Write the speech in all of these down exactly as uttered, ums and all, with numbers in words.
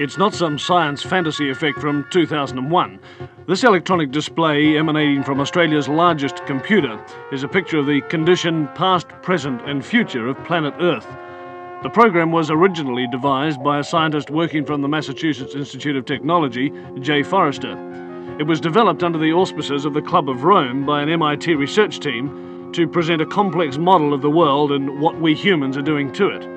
It's not some science fantasy effect from two thousand one. This electronic display, emanating from Australia's largest computer, is a picture of the condition, past, present and future of planet Earth. The program was originally devised by a scientist working from the Massachusetts Institute of Technology, Jay Forrester. It was developed under the auspices of the Club of Rome by an M I T research team to present a complex model of the world and what we humans are doing to it.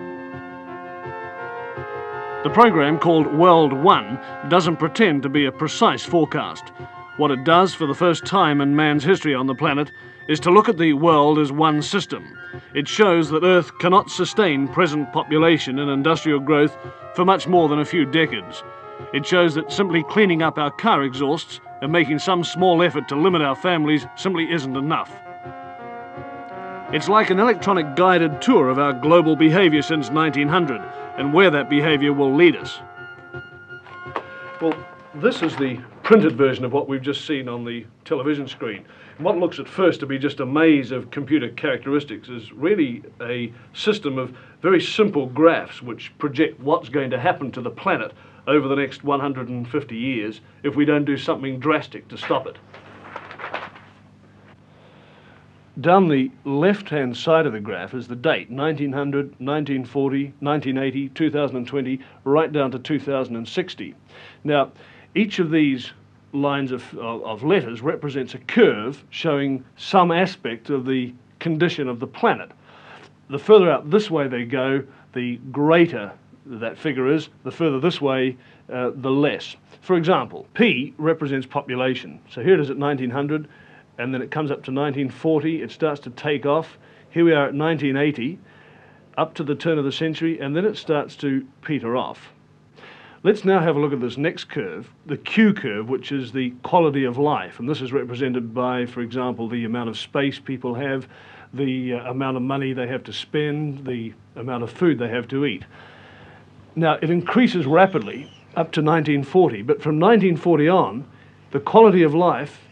The program, called World One, doesn't pretend to be a precise forecast. What it does for the first time in man's history on the planet is to look at the world as one system. It shows that Earth cannot sustain present population and industrial growth for much more than a few decades. It shows that simply cleaning up our car exhausts and making some small effort to limit our families simply isn't enough. It's like an electronic guided tour of our global behaviour since nineteen hundred and where that behaviour will lead us. Well, this is the printed version of what we've just seen on the television screen. And what looks at first to be just a maze of computer characteristics is really a system of very simple graphs which project what's going to happen to the planet over the next one hundred fifty years if we don't do something drastic to stop it. Down the left-hand side of the graph is the date, nineteen hundred, nineteen forty, nineteen eighty, two thousand twenty, right down to two thousand sixty. Now, each of these lines of, of, of letters represents a curve showing some aspect of the condition of the planet. The further out this way they go, the greater that figure is, the further this way, uh, the less. For example, P represents population. So here it is at nineteen hundred, and then it comes up to nineteen forty, it starts to take off. Here we are at nineteen eighty, up to the turn of the century, and then it starts to peter off. Let's now have a look at this next curve, the Q curve, which is the quality of life. And this is represented by, for example, the amount of space people have, the uh, amount of money they have to spend, the amount of food they have to eat. Now, it increases rapidly up to nineteen forty, but from nineteen forty on, the quality of life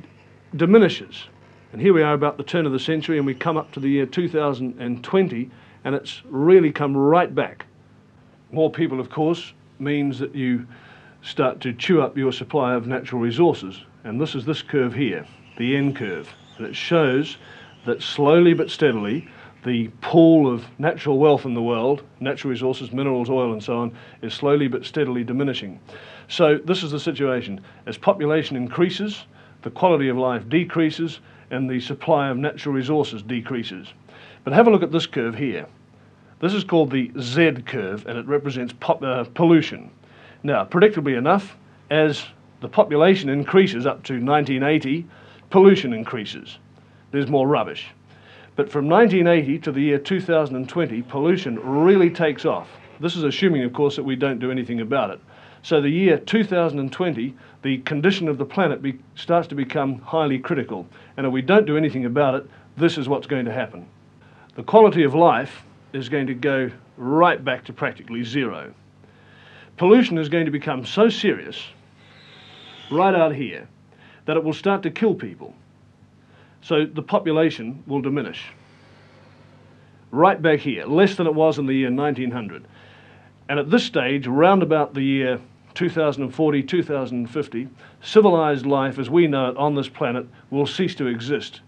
diminishes. And here we are about the turn of the century, and we come up to the year two thousand twenty, and it's really come right back. More people, of course, means that you start to chew up your supply of natural resources. And this is this curve here, the N curve. And it shows that slowly but steadily, the pool of natural wealth in the world, natural resources, minerals, oil and so on, is slowly but steadily diminishing. So this is the situation. As population increases, the quality of life decreases and the supply of natural resources decreases. But have a look at this curve here. This is called the Z curve, and it represents pop, uh, pollution. Now, predictably enough, as the population increases up to nineteen eighty, pollution increases. There's more rubbish. But from nineteen eighty to the year two thousand twenty, pollution really takes off. This is assuming, of course, that we don't do anything about it. So the year two thousand twenty, the condition of the planet be, starts to become highly critical. And if we don't do anything about it, this is what's going to happen. The quality of life is going to go right back to practically zero. Pollution is going to become so serious, right out here, that it will start to kill people. So the population will diminish. Right back here, less than it was in the year nineteen hundred. And at this stage, around about the year two thousand forty, two thousand fifty, civilized life as we know it on this planet will cease to exist.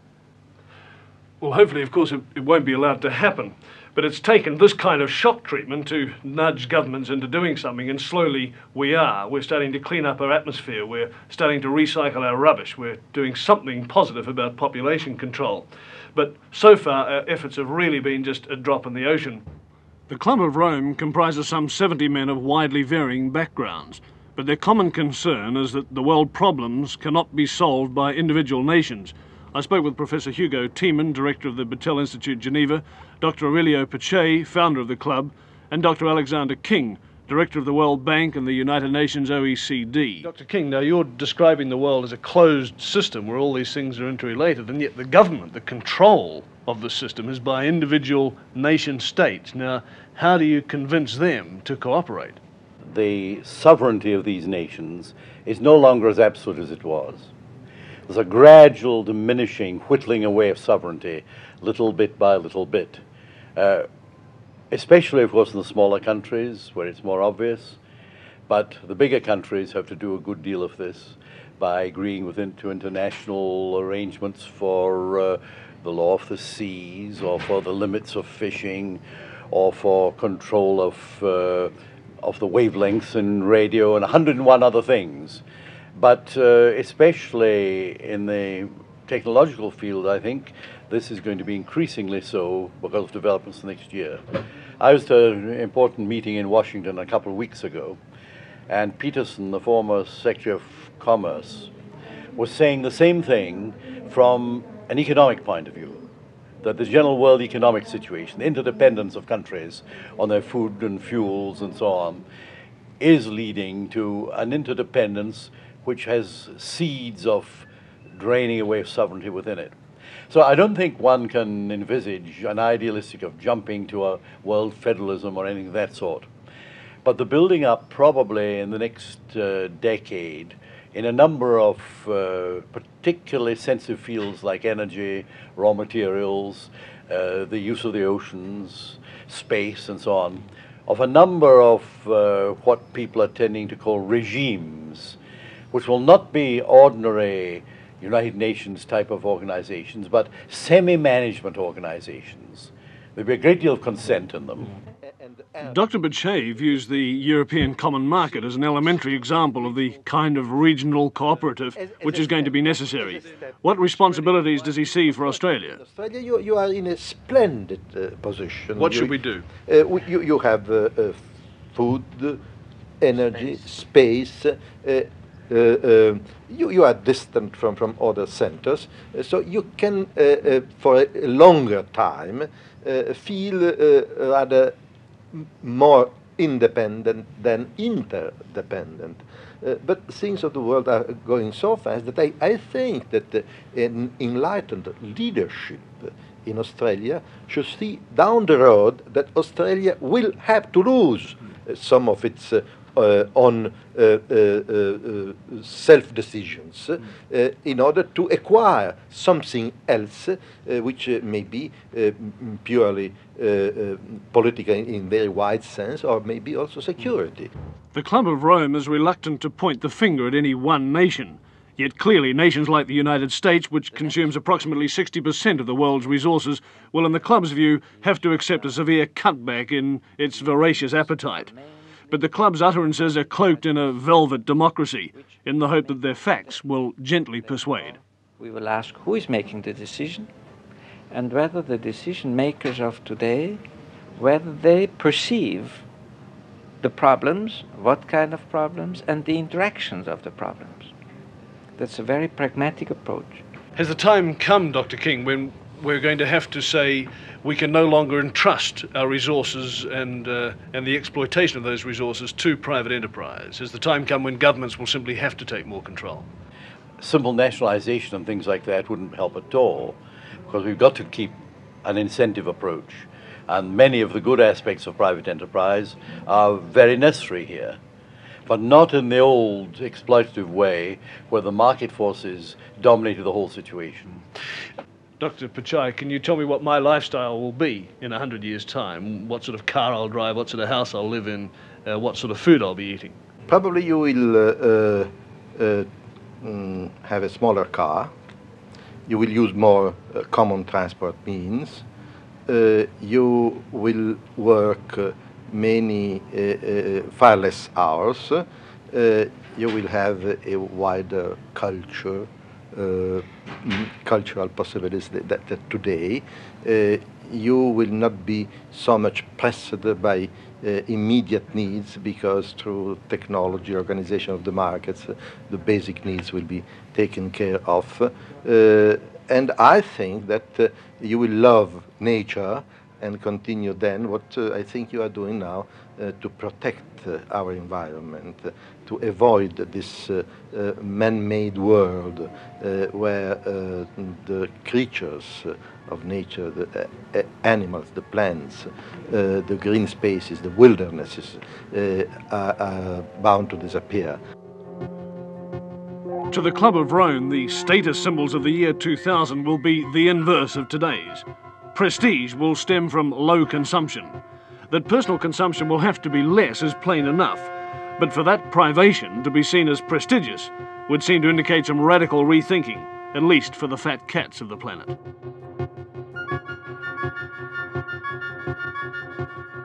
Well, hopefully, of course, it, it won't be allowed to happen. But it's taken this kind of shock treatment to nudge governments into doing something, and slowly we are. We're starting to clean up our atmosphere. We're starting to recycle our rubbish. We're doing something positive about population control. But so far, our efforts have really been just a drop in the ocean. The Club of Rome comprises some seventy men of widely varying backgrounds, but their common concern is that the world problems cannot be solved by individual nations. I spoke with Professor Hugo Tiemann, Director of the Battelle Institute, Geneva, Doctor Aurelio Pache, founder of the club, and Doctor Alexander King, Director of the World Bank and the United Nations O E C D. Doctor King, now you're describing the world as a closed system where all these things are interrelated, and yet the government, the control of the system is by individual nation states. Now, how do you convince them to cooperate? The sovereignty of these nations is no longer as absolute as it was. There's a gradual diminishing, whittling away of sovereignty, little bit by little bit. Uh, especially, of course, in the smaller countries where it's more obvious. But the bigger countries have to do a good deal of this by agreeing with into international arrangements for uh, the law of the seas, or for the limits of fishing, or for control of uh, of the wavelengths in radio, and a hundred and one other things. But uh, especially in the technological field, I think this is going to be increasingly so because of developments next year. I was at an important meeting in Washington a couple of weeks ago, and Peterson, the former Secretary of Commerce, was saying the same thing from an economic point of view, that the general world economic situation, the interdependence of countries on their food and fuels and so on, is leading to an interdependence which has seeds of draining away of sovereignty within it. So I don't think one can envisage an idealistic of jumping to a world federalism or anything of that sort. But the building up probably in the next uh, decade in a number of uh, particularly sensitive fields like energy, raw materials, uh, the use of the oceans, space and so on, of a number of uh, what people are tending to call regimes, which will not be ordinary United Nations type of organizations, but semi-management organizations. There'll be a great deal of consent in them. Doctor Bachet views the European common market as an elementary example of the kind of regional cooperative which is going to be necessary. What responsibilities does he see for Australia? Australia, you, you are in a splendid uh, position. What you, should we do? Uh, we, you, you have uh, uh, food, energy, space. Uh, uh, uh, you, you are distant from, from other centers, uh, so you can, uh, uh, for a longer time, uh, feel uh, rather more independent than interdependent. Uh, but things of the world are going so fast that I, I think that uh, an enlightened leadership in Australia should see down the road that Australia will have to lose uh, some of its uh, uh, own uh, uh, uh, self-decisions uh, in order to acquire something else uh, which uh, may be uh, purely uh, uh, political in very wide sense, or maybe also security. The Club of Rome is reluctant to point the finger at any one nation. Yet clearly nations like the United States, which consumes approximately sixty percent of the world's resources, will in the Club's view have to accept a severe cutback in its voracious appetite. But the Club's utterances are cloaked in a velvet democracy, in the hope that their facts will gently persuade. We will ask who is making the decision, and whether the decision makers of today, whether they perceive the problems, what kind of problems, and the interactions of the problems. That's a very pragmatic approach. Has the time come, Doctor King, when we're going to have to say we can no longer entrust our resources and, uh, and the exploitation of those resources to private enterprise? Has the time come when governments will simply have to take more control? Simple nationalization and things like that wouldn't help at all, because we've got to keep an incentive approach. And many of the good aspects of private enterprise are very necessary here, but not in the old exploitative way where the market forces dominated the whole situation. Doctor Pichai, can you tell me what my lifestyle will be in a hundred years' time? What sort of car I'll drive, what sort of house I'll live in, uh, what sort of food I'll be eating? Probably you will uh, uh, uh, mm, have a smaller car. You will use more uh, common transport means. Uh, you will work uh, many uh, uh, far less hours. Uh, you will have a wider culture. Uh, cultural possibilities that, that, that today uh, you will not be so much pressed by uh, immediate needs, because through technology, organization of the markets, uh, the basic needs will be taken care of. Uh, and I think that uh, you will love nature and continue then what uh, I think you are doing now uh, to protect uh, our environment, uh, to avoid this uh, uh, man-made world uh, where uh, the creatures of nature, the uh, animals, the plants, uh, the green spaces, the wildernesses uh, are, are bound to disappear. To the Club of Rome, the status symbols of the year two thousand will be the inverse of today's. Prestige will stem from low consumption. That personal consumption will have to be less is plain enough, but for that privation to be seen as prestigious would seem to indicate some radical rethinking, at least for the fat cats of the planet.